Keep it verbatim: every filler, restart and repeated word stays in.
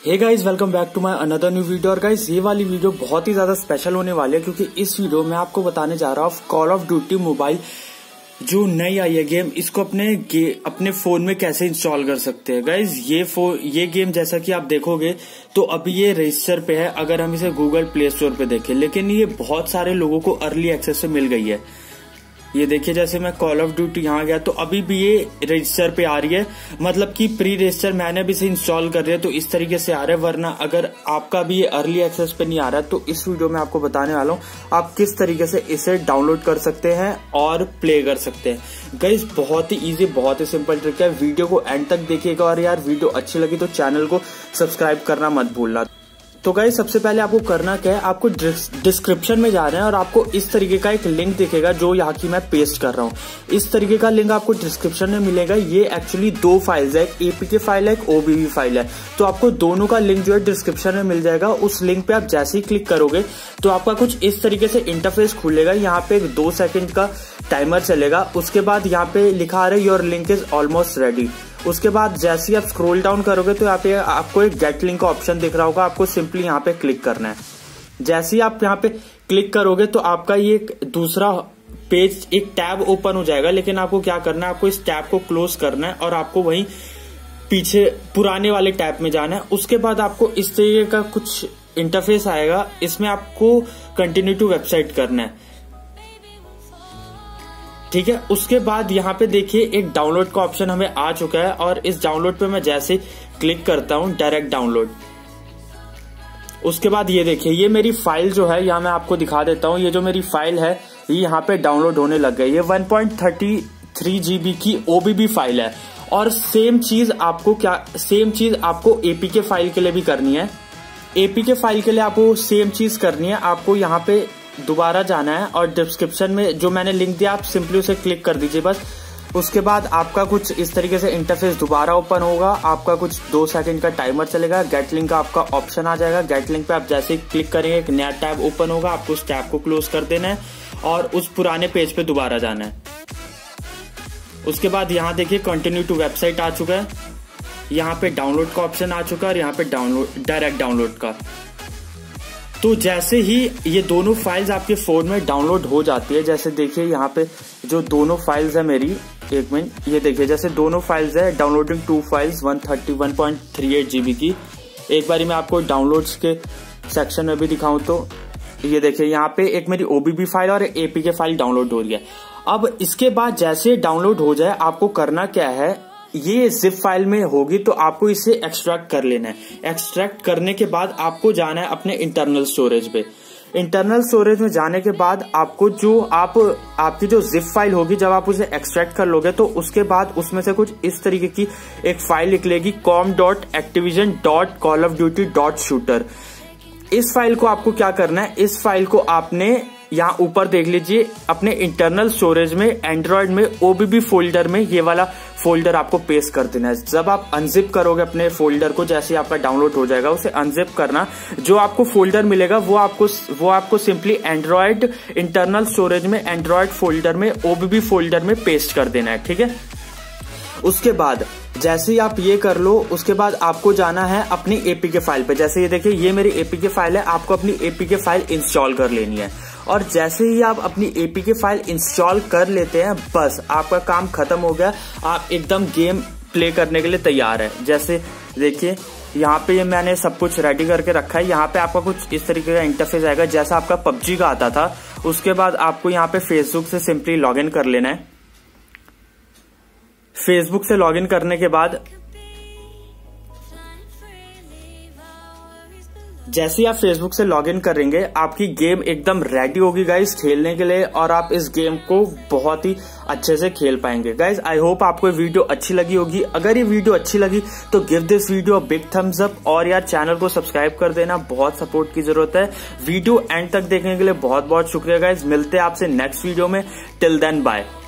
Hey guys welcome back to my another new video. और guys ये वाली video बहुत ही ज्यादा स्पेशल होने वाली है क्योंकि इस वीडियो में आपको बताने जा रहा हूँ कॉल ऑफ ड्यूटी मोबाइल जो नई आई है गेम, इसको अपने अपने फोन में कैसे इंस्टॉल कर सकते हैं। गाइज ये फोन ये गेम जैसा कि आप देखोगे तो अभी ये रजिस्टर पे है अगर हम इसे गूगल प्ले स्टोर पे देखें, लेकिन ये बहुत सारे लोगों को अर्ली एक्सेस से मिल गई है। ये देखिए जैसे मैं कॉल ऑफ ड्यूटी यहाँ गया तो अभी भी ये रजिस्टर पे आ रही है, मतलब कि प्री रजिस्टर मैंने भी इसे इंस्टॉल कर दिया तो इस तरीके से आ रहा है। वरना अगर आपका भी ये अर्ली एक्सेस पे नहीं आ रहा है तो इस वीडियो में आपको बताने वाला हूँ आप किस तरीके से इसे डाउनलोड कर सकते हैं और प्ले कर सकते हैं। गाइस बहुत ही इजी, बहुत ही सिंपल ट्रिक है। वीडियो को एंड तक देखिएगा और यार वीडियो अच्छी लगी तो चैनल को सब्सक्राइब करना मत भूलना। तो गाइस सबसे पहले आपको करना क्या है, आपको डिस्क्रिप्शन में जाना है और आपको इस तरीके का एक लिंक दिखेगा जो यहाँ की मैं पेस्ट कर रहा हूँ। इस तरीके का लिंक आपको डिस्क्रिप्शन में मिलेगा। ये एक्चुअली दो फाइल्स है, एक एपीके फाइल है, एक ओबीबी फाइल है। तो आपको दोनों का लिंक जो है डिस्क्रिप्शन में मिल जाएगा। उस लिंक पे आप जैसे ही क्लिक करोगे तो आपका कुछ इस तरीके से इंटरफेस खुलेगा। यहाँ पे एक दो सेकंड का टाइमर चलेगा। उसके बाद यहाँ पे लिखा आ रहा है your link is almost ready. उसके बाद जैसे ही आप स्क्रॉल डाउन करोगे तो यहाँ पे आपको एक गेट लिंक का ऑप्शन दिख रहा होगा, आपको सिंपली यहाँ पे क्लिक करना है। जैसे ही आप यहाँ पे क्लिक करोगे तो आपका ये दूसरा पेज, एक टैब ओपन हो जाएगा। लेकिन आपको क्या करना है, आपको इस टैब को क्लोज करना है और आपको वहीं पीछे पुराने वाले टैब में जाना है। उसके बाद आपको इस तरीके का कुछ इंटरफेस आएगा, इसमें आपको कंटिन्यू टू वेबसाइट करना है, ठीक है। उसके बाद यहाँ पे देखिए एक डाउनलोड का ऑप्शन हमें आ चुका है और इस डाउनलोड पे मैं जैसे क्लिक करता हूँ डायरेक्ट डाउनलोड। उसके बाद ये देखिए ये मेरी फाइल जो है यहाँ मैं आपको दिखा देता हूँ। ये जो मेरी फाइल है ये यहाँ पे डाउनलोड होने लग गई। ये one point thirty three GB की ओबीबी फाइल है। और सेम चीज आपको क्या सेम चीज आपको एपीके फाइल के लिए भी करनी है। एपीके फाइल के लिए आपको सेम चीज करनी है। आपको यहाँ पे दोबारा जाना है और डिस्क्रिप्शन में जो मैंने लिंक दिया आप सिंपली उसे क्लिक कर दीजिए बस। उसके बाद आपका कुछ इस तरीके से इंटरफेस दोबारा ओपन होगा। आपका कुछ दो सेकंड का टाइमर चलेगा। गेट लिंक का आपका ऑप्शन आ जाएगा। गेट लिंक पे आप जैसे ही क्लिक करेंगे एक नया टैब ओपन होगा। आपको उस टैब को क्लोज कर देना है और उस पुराने पेज पे दोबारा जाना है। उसके बाद यहाँ देखिए कंटिन्यू टू वेबसाइट आ चुका है। यहाँ पे डाउनलोड का ऑप्शन आ चुका है और यहाँ पे डाउनलोड डायरेक्ट डाउनलोड का। तो जैसे ही ये दोनों फाइल्स आपके फोन में डाउनलोड हो जाती है, जैसे देखिए यहाँ पे जो दोनों फाइल्स है मेरी, एक मिनट, ये देखिए जैसे दोनों फाइल्स है downloading two files one thirty one point three eight GB की। एक बारी मैं आपको डाउनलोड्स के सेक्शन में भी दिखाऊं तो ये देखिए यहाँ पे एक मेरी ओबीबी फाइल और एपीके फाइल डाउनलोड हो रही है। अब इसके बाद जैसे डाउनलोड हो जाए आपको करना क्या है, ये जिप फाइल में होगी तो आपको इसे एक्सट्रैक्ट कर लेना है। एक्सट्रैक्ट करने के बाद आपको जाना है अपने इंटरनल स्टोरेज पे। इंटरनल स्टोरेज में जाने के बाद आपको जो आप आपकी जो जिप फाइल होगी जब आप उसे एक्सट्रैक्ट कर लोगे तो उसके बाद उसमें से कुछ इस तरीके की एक फाइल निकलेगी com dot Activision dot call of duty dot shooter. इस फाइल को आपको क्या करना है, इस फाइल को आपने यहाँ ऊपर देख लीजिए अपने इंटरनल स्टोरेज में एंड्रॉइड में ओबीबी फोल्डर में ये वाला फोल्डर आपको पेस्ट कर देना है। जब आप अनजिप करोगे अपने फोल्डर को, जैसे ही आपका डाउनलोड हो जाएगा उसे अनजिप करना, जो आपको फोल्डर मिलेगा वो आपको वो आपको सिंपली एंड्रॉइड इंटरनल स्टोरेज में एंड्रॉइड फोल्डर में ओबीबी फोल्डर में पेस्ट कर देना है, ठीक है। उसके बाद जैसे ही आप ये कर लो उसके बाद आपको जाना है अपनी एपीके फाइल पे। जैसे ये देखिए ये मेरी एपीके फाइल है, आपको अपनी एपीके फाइल इंस्टॉल कर लेनी है। और जैसे ही आप अपनी एपीके फाइल इंस्टॉल कर लेते हैं बस आपका काम खत्म हो गया, आप एकदम गेम प्ले करने के लिए तैयार है। जैसे देखिए यहाँ पे ये मैंने सब कुछ रेडी करके रखा है। यहाँ पे आपका कुछ इस तरीके का इंटरफेस आएगा जैसा आपका पबजी का आता था। उसके बाद आपको यहाँ पे फेसबुक से सिंपली लॉग इन कर लेना है। फेसबुक से लॉगिन करने के बाद जैसे ही आप फेसबुक से लॉगिन करेंगे आपकी गेम एकदम रेडी होगी गाइस खेलने के लिए और आप इस गेम को बहुत ही अच्छे से खेल पाएंगे। गाइस आई होप आपको ये वीडियो अच्छी लगी होगी। अगर ये वीडियो अच्छी लगी तो give this video a big thumbs up और यार चैनल को सब्सक्राइब कर देना, बहुत सपोर्ट की जरूरत है। वीडियो एंड तक देखने के लिए बहुत बहुत शुक्रिया गाइस। मिलते हैं आपसे नेक्स्ट वीडियो में। Till then bye.